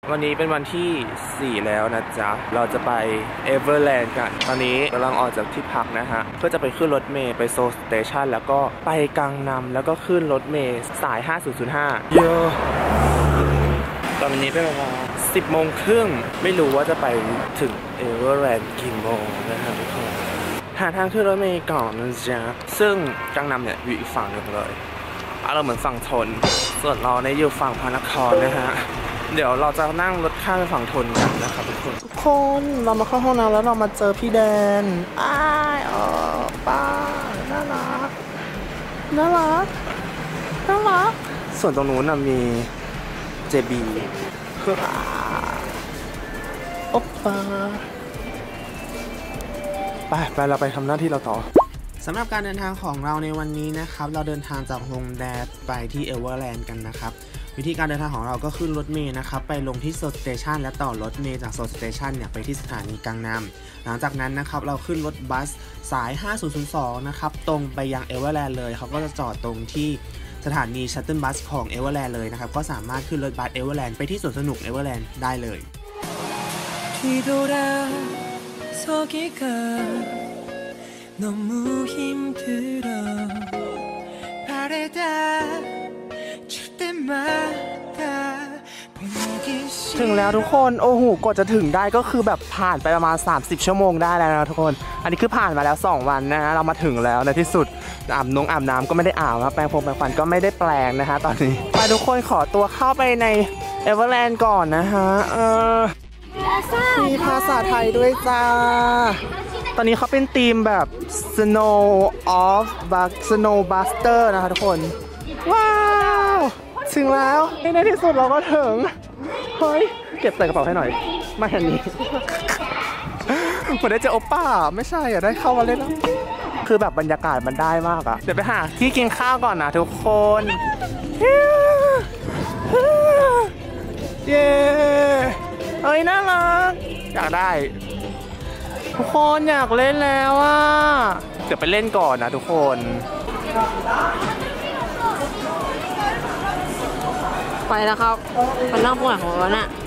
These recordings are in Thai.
วันนี้เป็นวันที่4แล้วนะจ๊ะเราจะไปเอเวอร์แลนด์กันตอนนี้กำลังออกจากที่พักนะฮะเพื่อจะไปขึ้นรถเมล์ไปโซลสเตชันแล้วก็ไปกังนำแล้วก็ขึ้นรถเมล์สาย5005เยอะตอนนี้เป็นเวลา10 โมงครึ่งไม่รู้ว่าจะไปถึงเอเวอร์แลนด์กี่โมงนะฮะทุกคนหาทางขึ้นรถเมล์ก่อนนะจ๊ะซึ่งกังนำเนี่ยอยู่อีกฝั่งหนึ่งเลยเราเหมือนฝั่งทนส่วนเราเนี่ยอยู่ฝั่งพระนครนะฮะเดี๋ยวเราจะนั่งรถข้ามไปฝั่งทนกันนะครับทุกคนเรามาเข้าห้องน้ำแล้วเรามาเจอพี่แดนป้าน่ารักน่ารักน่ารักส่วนตรงนู้นมีเจบีโอปป้าไปเราไปทำหน้าที่เราต่อสำหรับการเดินทางของเราในวันนี้นะครับเราเดินทางจากฮงแดไปที่เอเวอร์แลนด์กันนะครับวิธีการเดินทางของเราก็ขึ้นรถเมล์นะครับไปลงที่โซลสเตชันและต่อรถเมล์จากโซลสเตชันเนี่ยไปที่สถานีกังนำหลังจากนั้นนะครับเราขึ้นรถบัสสาย5002นะครับตรงไปยังเอเวอร์แลนด์เลยเขาก็จะจอดตรงที่สถานีชัตเทิลบัสของเอเวอร์แลนด์เลยนะครับก็สามารถขึ้นรถบัสเอเวอร์แลนด์ไปที่สวนสนุกเอเวอร์แลนด์ได้เลยถึงแล้วทุกคนโอ้โหกว่าจะถึงได้ก็คือแบบผ่านไปประมาณ30 ชั่วโมงได้แล้วนะทุกคนอันนี้คือผ่านมาแล้ว2 วันนะฮะเรามาถึงแล้วในที่สุดอาบน้ำก็ไม่ได้อาบนะแปรงฟันก็ไม่ได้แปรงนะฮะตอนนี้ไปทุกคนขอตัวเข้าไปในเอเวอร์แลนด์ก่อนนะฮะมีภาษาไทยด้วยจ้าตอนนี้เขาเป็นธีมแบบ Snow of Snow Buster นะคะทุกคนว้าวถึงแล้วในที่สุดเราก็ถึงเฮ้ยเก็บใส่กระเป๋าให้หน่อยไม่เห็นนี้เหมือนได้เจอโอป้าไม่ใช่อยากได้เข้ามาเล่นแล้วคือแบบบรรยากาศมันได้มากอะเดี๋ยวไปหาที่กินข้าวก่อนนะทุกคนเย้เฮ้ยน่ารักอยากได้ทุกคนอยากเล่นแล้วอ่ะเดี๋ยวไปเล่นก่อนนะทุกคนไปแล้วครับมันนั่งตรงไหนของเราเนี่ย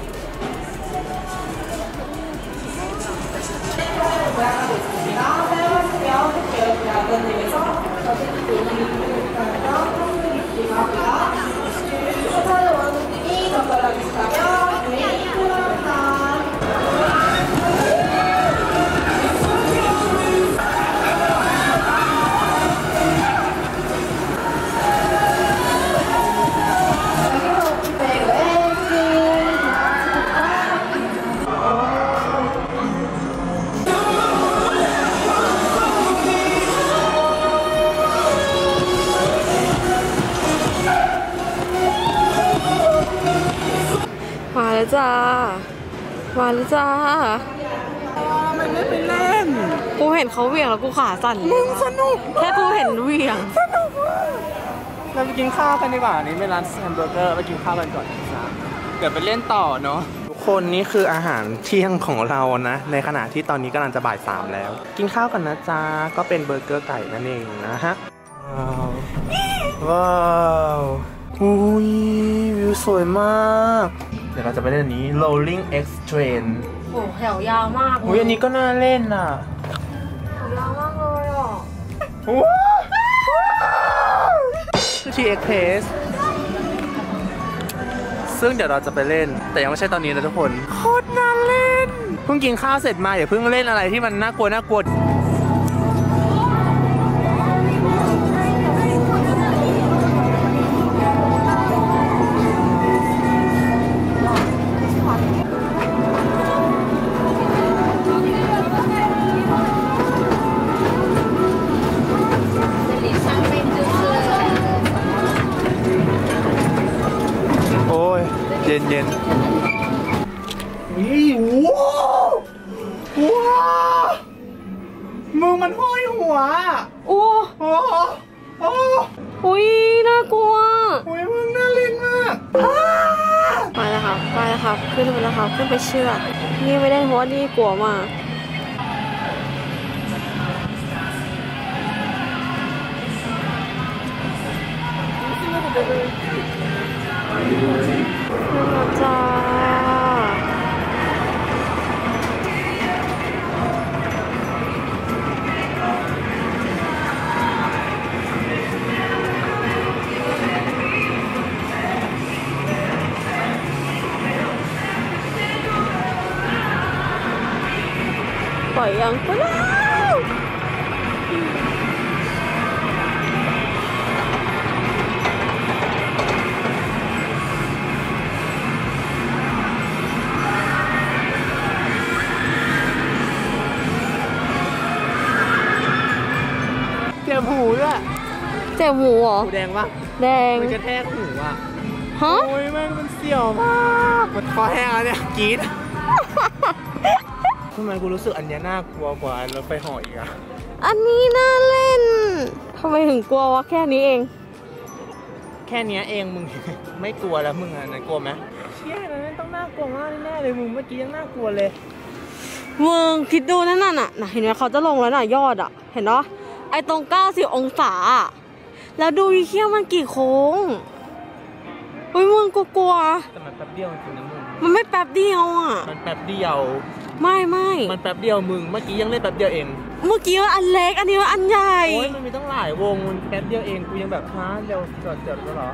มาแล้วจ้ามันไม่ไปเล่นกูเห็นเขาเหวี่ยงแล้วกูขาสั่นมึงสนุกแค่กูเห็นเหวี่ยงสนุกเราไปกินข้าวกันดีกว่านี่เป็นร้านแฮมเบอร์เกอร์ไปกินข้าวกันก่อนนะเดี๋ยวไปเล่นต่อเนาะทุกคนนี่คืออาหารเที่ยงของเรานะในขณะที่ตอนนี้กำลังจะบ่าย3แล้วกินข้าวกันนะจ๊ะก็เป็นเบอร์เกอร์ไก่นั่นเองนะฮะว้าวอุ้ยวิวสวยมากเดี๋ยวเราจะไปเล่นอันนี้ Rolling X Train โอ้แถวยาวมากอุ้ยอันนี้ก็น่าเล่นน่ะยาวมากเลยอ่ะคือ TX Place ซึ่งเดี๋ยวเราจะไปเล่นแต่ยังไม่ใช่ตอนนี้นะทุกคนโคตรน่าเล่นเพิ่งกินข้าวเสร็จมาอย่าเพิ่งเล่นอะไรที่มันน่ากลัวเย็นนี่ว้าวมึงมันห้อยหัวโอ้อุ้ยน่ากลัวอุ้ยมึงน่าเล่นมากไปแล้วครับขึ้นไปแล้วครับขึ้นไปเชือกนี่ไม่ได้เพราะว่านี่กลัวมากจ้าปล่อยยังไปแล้วเจ็บหูด้วยเจ็บหูเหรอหูแดงปะแดงมันกระแทกหูอ่ะฮะโอ้ยมันเสียวมากมันคอแห้งแล้วเนี่ยกรี๊ดทำไมกูรู้สึกอันนี้น่ากลัวกว่ารถไฟเหาะอีกอะอันนี้น่าเล่นทำไมถึงกลัววะแค่นี้เองแค่นี้เองมึง ไม่กลัวแล้วมึงอ่ะนั่นกลัวไหมเชี่ยนั่นต้องน่ากลัวมากแน่เลยมึงเมื่อกี้ยังน่ากลัวเลยมึงคิดดูนั่นน่ะเห็นไหมเขาจะลงแล้วน่ะยอดอ่ะเห็นเนาะไอตรง90 องศาแล้วดูเขี้ยวมันกี่โค้งเฮ้ยมึงกลัวแต่มันแป๊บเดียวจริงนะมึงมันไม่แป๊บเดียวอ่ะมันแป๊บเดียวไม่มันแป๊บเดียวมึงเมื่อกี้ยังเล่นแป๊บเดียวเองเมื่อกี้ว่าอันเล็กอันนี้ว่าอันใหญ่โอ้ยมันมีตั้งหลายวงมันแป๊บเดียวเองกูยังแบบฮะเร็วจอดแล้วเหรอ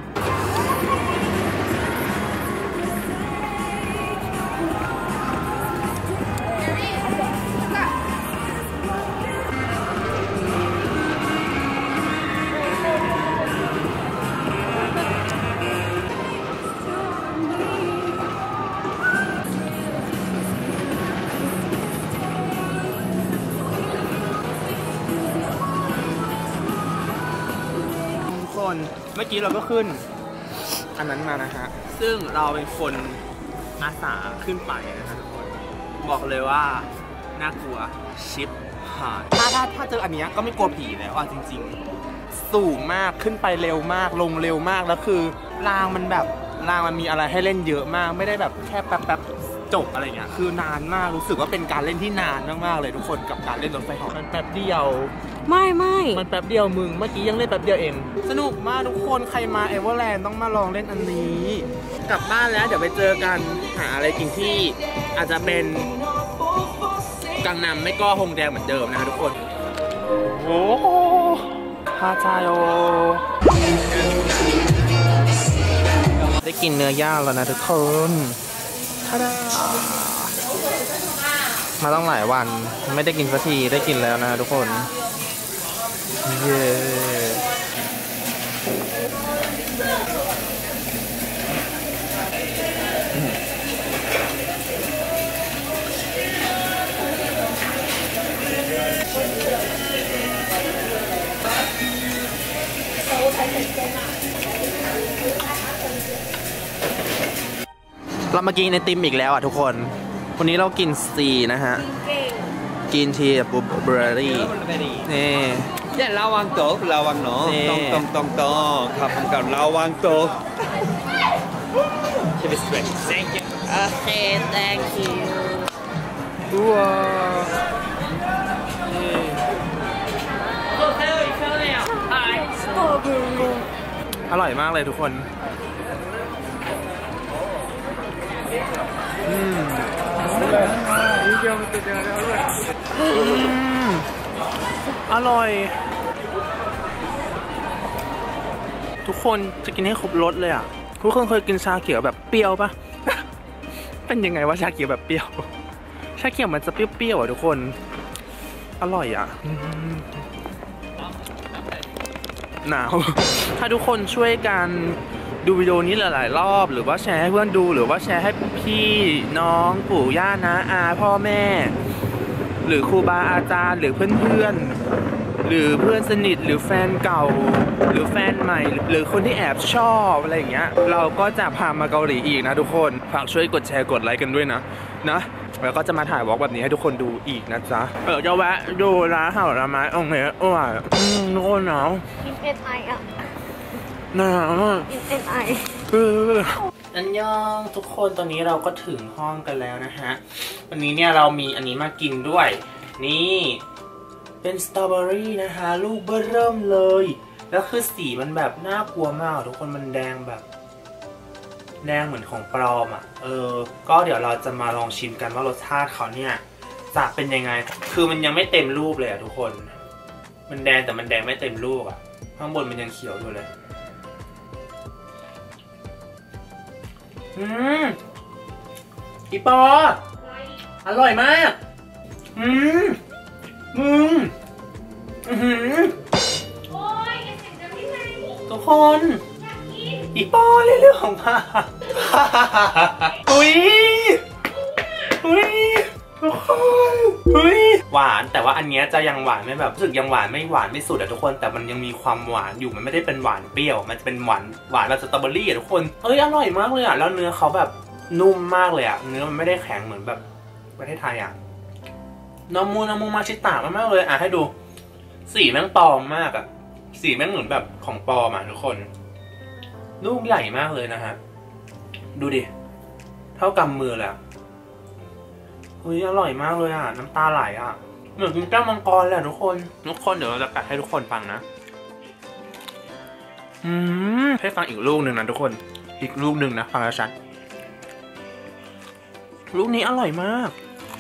เมื่อกี้เราก็ขึ้นอันนั้นมานะฮะซึ่งเราเป็นคนอาสาขึ้นไปนะฮะทุกคนบอกเลยว่าน่ากลัวชิปหายถ้าเจออันนี้ก็ไม่กลัวผีแล้วจริงๆสูงมากขึ้นไปเร็วมากลงเร็วมากแล้วคือรางมันมีอะไรให้เล่นเยอะมากไม่ได้แบบแค่แป๊บจบอะไรเงี้ยคือนานมากรู้สึกว่าเป็นการเล่นที่นานมากๆเลยทุกคนกับการเล่นรถไฟเหาะมันแป๊บเดียวไม่มันแป๊บเดียวมึงเมื่อกี้ยังเล่นแป๊บเดียวเองสนุกมากทุกคนใครมาเอเวอร์แลนด์ต้องมาลองเล่นอันนี้กลับบ้านแล้วเดี๋ยวไปเจอกันหาอะไรกินที่อาจจะเป็นกังนำไม่ก็ฮงแดงเหมือนเดิมนะทุกคนโอ้โหฮาจายโอได้กินเนื้อย่างแล้วนะทุกคนมาต้องหลายวันไม่ได้กินสักทีได้กินแล้วนะทุกคนเย้เรามากินไอติมอีกแล้วอ่ะทุกคนวันนี้เรากินซีนะฮะกินทีบลูเบอร์รี่นี่เนี่ยระวังโต๊ะระวังเนาะต้องครับผมกับระวังโต๊ะใช่ไหมสเปรย์ thank you โอเค thank you ว้าอร่อยมากเลยทุกคนอร่อยทุกคนจะกินให้ครบรสเลยอ่ะทุกคนเคยกินชาเขียวแบบเปรี้ยวปะ เป็นยังไงว่าชาเขียวแบบเปรี้ยวชาเขียวมันจะเปรี้ยวๆอ่ะทุกคนอร่อยอ่ะหนาวถ้าทุกคนช่วยกันดูวิดีโอนี้หลายๆรอบหรือว่าแชร์ให้เพื่อนดูหรือว่าแชร์ให้พี่น้องปู่ย่านะอาพ่อแม่หรือครูบาอาจารย์หรือเพื่อนๆหรือเพื่อนสนิทหรือแฟนเก่าหรือแฟนใหม่หรือคนที่แอบชอบอะไรอย่างเงี้ยเราก็จะพามาเกาหลีอีกนะทุกคนฝากช่วยกดแชร์กดไลค์กันด้วยนะแล้วก็จะมาถ่ายวอล์กแบบนี้ให้ทุกคนดูอีกนะจ๊ะจะแวะดูร้านข้าวราไม้องค์เหนือทุกคนหนาวกินNIอ่ะหนาวกินNI อันยองทุกคนตอนนี้เราก็ถึงห้องกันแล้วนะฮะวันนี้เนี่ยเรามีอันนี้มากินด้วยนี่เป็นสตรอเบอรี่นะคะลูกเบ้อเริ่มเลยแล้วคือสีมันแบบน่ากลัวมากทุกคนมันแดงแบบแดงเหมือนของปลอมอ่ะก็เดี๋ยวเราจะมาลองชิมกันว่ารสชาติเขาเนี่ยจะเป็นยังไงคือมันยังไม่เต็มรูปเลยอ่ะทุกคนมันแดงแต่มันแดงไม่เต็มรูปอ่ะข้างบนมันยังเขียวอยู่เลยอีปออร่อยมากมึงโอ้ยอย่าเสียงดังได้ไหมทุกคนอีปอเรื่องของมาอุ้ยทุกคนหวานแต่ว่าอันเนี้ยจะยังหวานไม่แบบรู้สึกยังหวานไม่สุดอะทุกคนแต่มันยังมีความหวานอยู่มันไม่ได้เป็นหวานเปรี้ยวมันจะเป็นหวานแบบสตรอเบอรี่อะทุกคนอร่อยมากเลยอะแล้วเนื้อเขาแบบนุ่มมากเลยอะเนื้อมันไม่ได้แข็งเหมือนแบบประเทศไทยอะนามูมาชิตะมากเลยอะให้ดูสีแม่งปลอมมากอะสีแม่งเหมือนแบบของปลอมอะทุกคนลูกใหญ่มากเลยนะฮะดูดิเท่ากำมือเลยอร่อยมากเลยอ่ะน้ำตาไหลอ่ะเหมือนกินแก้วมังกรเลยทุกคนเดี๋ยวเราจะกัดให้ทุกคนฟังนะให้ฟังอีกลูกหนึ่งนะทุกคนอีกลูกหนึ่งนะฟังชัดลูกนี้อร่อยมาก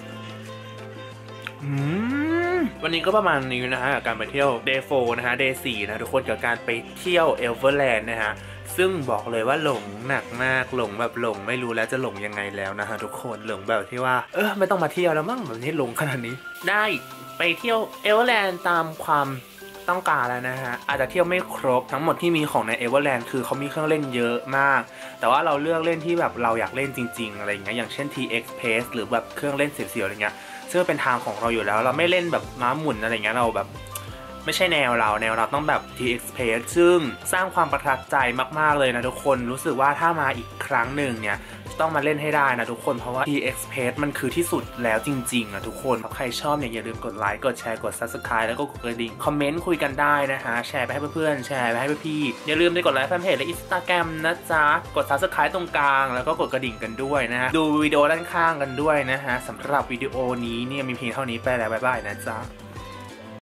วันนี้ก็ประมาณนี้นะฮะกับการไปเที่ยว Day 4 นะฮะ Day 4 นะทุกคนกับการไปเที่ยวเอเวอร์แลนด์นะฮะซึ่งบอกเลยว่าหลงหนักมากหลงแบบหลงไม่รู้แล้วจะหลงยังไงแล้วนะฮะทุกคนหลงแบบที่ว่าไม่ต้องมาเที่ยวแล้วมั้งแบบนี้หลงขนาดนี้ได้ไปเที่ยวเอเวอร์แลนด์ตามความต้องการแล้วนะฮะอาจจะเที่ยวไม่ครบทั้งหมดที่มีของในเอเวอร์แลนด์คือเขามีเครื่องเล่นเยอะมากแต่ว่าเราเลือกเล่นที่แบบเราอยากเล่นจริงๆอะไรอย่างเงี้ยอย่างเช่น TX Pace หรือแบบเครื่องเล่นเสียวๆอะไรเงี้ยซึ่งเป็นทางของเราอยู่แล้วเราไม่เล่นแบบม้าหมุนอะไรเงี้ยเราแบบไม่ใช่แนวเราต้องแบบ TX Pace ซึ่งสร้างความประทับใจมากๆเลยนะทุกคนรู้สึกว่าถ้ามาอีกครั้งหนึ่งเนี่ยต้องมาเล่นให้ได้นะทุกคนเพราะว่า TX Pace มันคือที่สุดแล้วจริงๆนะทุกคนใครชอบเนี่ยอย่าลืมกดไลค์กดแชร์กด Subscribe แล้วก็กดกระดิ่งคอมเมนต์คุยกันได้นะฮะแชร์ไปให้เพื่อนๆแชร์ไปให้พี่ๆอย่าลืมไปกดไลค์แฟนเพจและ Instagram นะจ๊ะกด Subscribe ตรงกลางแล้วก็กดกระดิ่งกันด้วยนะฮะดูวิดีโอด้านข้างกันด้วยนะฮะสำหรับวิดีโอนี้เนี่ยมีเพียงเท่านี้ไปแล้วบ๊ายบายนะจ๊ะ